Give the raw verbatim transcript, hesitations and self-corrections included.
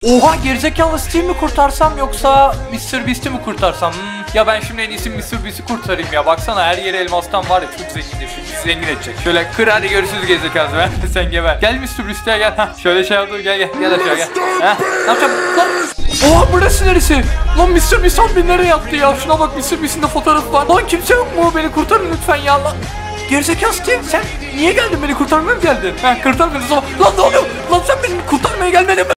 Oha, gerizekalı Steve mi kurtarsam yoksa mister Beast'i mi kurtarsam? Hmm. Ya ben şimdi en iyisi mister Beast'i kurtarayım ya. Baksana her yeri elmastan var ya, çok zenginleşiyor. Zengin edecek. Şöyle kır, hadi görüşürüz gerizekalı. Ben sen geber. Gel mister Beast'e gel. Heh, şöyle şey yapalım, gel gel. Gel aşağı gel. Heh, ne yapacağım lan? Oha, burası neresi? Lan mister Beast abi nereye yattı ya? Şuna bak, mister Beast'in de fotoğrafı var. Lan kimse yok mu? Beni kurtarın lütfen ya lan. Gerizekalı Steve, sen niye geldin, beni kurtarmaya mı geldin? Heh, kurtar beni o zaman. Lan ne oluyor? Lan sen beni kurtarmaya gelmedin mi?